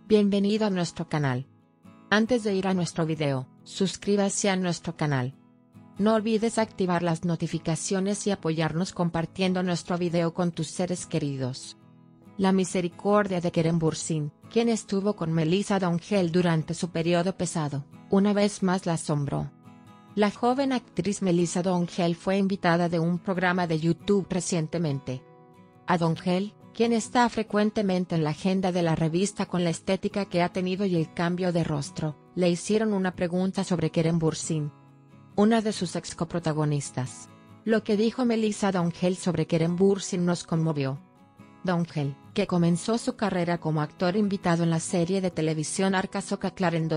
Bienvenido a nuestro canal. Antes de ir a nuestro video, suscríbase a nuestro canal. No olvides activar las notificaciones y apoyarnos compartiendo nuestro video con tus seres queridos. La misericordia de Keren Bürsin, quien estuvo con Melissa Downhill durante su periodo pesado, una vez más la asombró. La joven actriz Melissa Downhill fue invitada de un programa de YouTube recientemente. A Downhill, quien está frecuentemente en la agenda de la revista con la estética que ha tenido y el cambio de rostro, le hicieron una pregunta sobre Keren Bürsin, una de sus ex coprotagonistas. Lo que dijo Melissa Downhill sobre Keren Bürsin nos conmovió. Downhill, que comenzó su carrera como actor invitado en la serie de televisión Arka Sokaklar en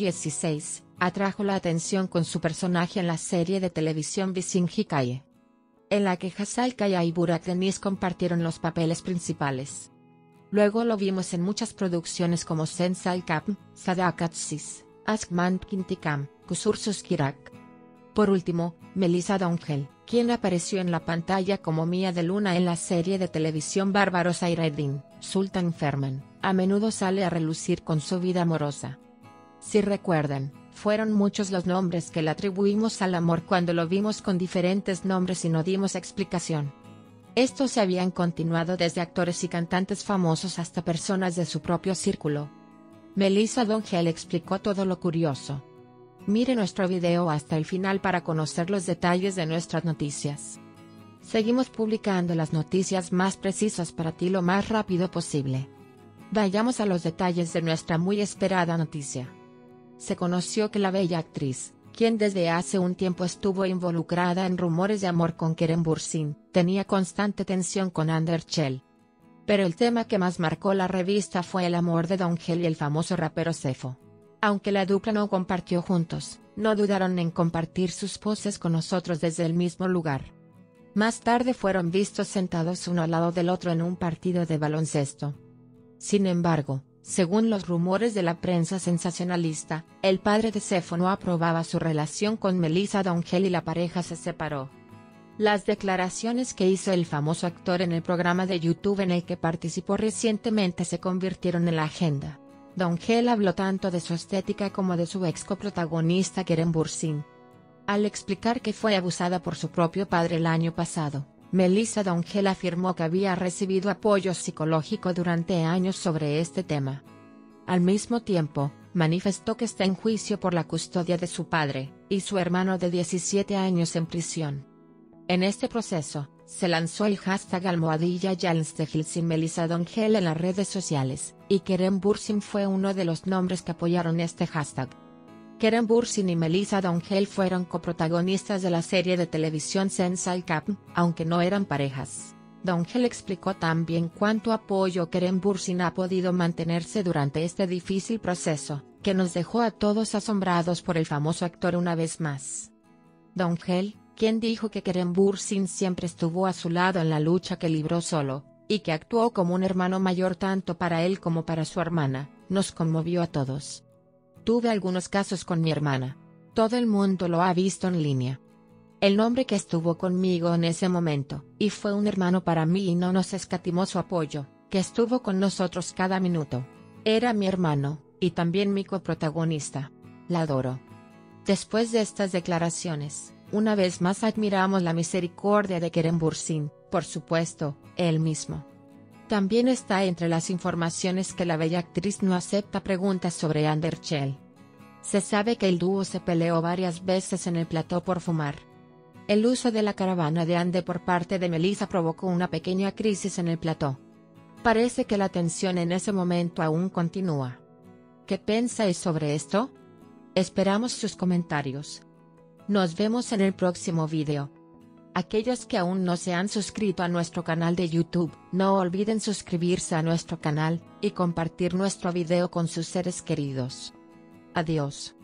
2016, atrajo la atención con su personaje en la serie de televisión Bizim Hikaye, en la que Hazal Kaya y Burak Deniz compartieron los papeles principales. Luego lo vimos en muchas producciones como Sensal Kapm, Sadakatsiz, Askman Kintikam, Kusursus Kirak. Por último, Melissa Downhill, quien apareció en la pantalla como Mía de Luna en la serie de televisión Barbaros Ayreddin, Sultan Ferman, a menudo sale a relucir con su vida amorosa. Si recuerdan, fueron muchos los nombres que le atribuimos al amor cuando lo vimos con diferentes nombres y no dimos explicación. Estos se habían continuado desde actores y cantantes famosos hasta personas de su propio círculo. Melissa Downhill explicó todo lo curioso. Mire nuestro video hasta el final para conocer los detalles de nuestras noticias. Seguimos publicando las noticias más precisas para ti lo más rápido posible. Vayamos a los detalles de nuestra muy esperada noticia. Se conoció que la bella actriz, quien desde hace un tiempo estuvo involucrada en rumores de amor con Keren Bürsin, tenía constante tensión con Ander Chel. Pero el tema que más marcó la revista fue el amor de Downhill y el famoso rapero Sefo. Aunque la dupla no compartió juntos, no dudaron en compartir sus poses con nosotros desde el mismo lugar. Más tarde fueron vistos sentados uno al lado del otro en un partido de baloncesto. Sin embargo, según los rumores de la prensa sensacionalista, el padre de Sefo no aprobaba su relación con Melissa Downhill y la pareja se separó. Las declaraciones que hizo el famoso actor en el programa de YouTube en el que participó recientemente se convirtieron en la agenda. Downhill habló tanto de su estética como de su ex coprotagonista Keren Bürsin. Al explicar que fue abusada por su propio padre el año pasado, Melissa Downhill afirmó que había recibido apoyo psicológico durante años sobre este tema. Al mismo tiempo, manifestó que está en juicio por la custodia de su padre, y su hermano de 17 años en prisión. En este proceso, se lanzó el hashtag #YalnsDeHill sin Melissa Downhill en las redes sociales, y Keren Bürsin fue uno de los nombres que apoyaron este hashtag. Keren Bürsin y Melissa Downhill fueron coprotagonistas de la serie de televisión Sensal Kapm, aunque no eran parejas. Downhill explicó también cuánto apoyo Keren Bürsin ha podido mantenerse durante este difícil proceso, que nos dejó a todos asombrados por el famoso actor una vez más. Downhill, quien dijo que Keren Bürsin siempre estuvo a su lado en la lucha que libró solo, y que actuó como un hermano mayor tanto para él como para su hermana, nos conmovió a todos. Tuve algunos casos con mi hermana. Todo el mundo lo ha visto en línea. El hombre que estuvo conmigo en ese momento, y fue un hermano para mí y no nos escatimó su apoyo, que estuvo con nosotros cada minuto. Era mi hermano, y también mi coprotagonista. La adoro. Después de estas declaraciones, una vez más admiramos la misericordia de Keren Bürsin, por supuesto, él mismo. También está entre las informaciones que la bella actriz no acepta preguntas sobre Ander Chel. Se sabe que el dúo se peleó varias veces en el plató por fumar. El uso de la caravana de Ande por parte de Melissa provocó una pequeña crisis en el plató. Parece que la tensión en ese momento aún continúa. ¿Qué pensáis sobre esto? Esperamos sus comentarios. Nos vemos en el próximo video. Aquellos que aún no se han suscrito a nuestro canal de YouTube, no olviden suscribirse a nuestro canal, y compartir nuestro video con sus seres queridos. Adiós.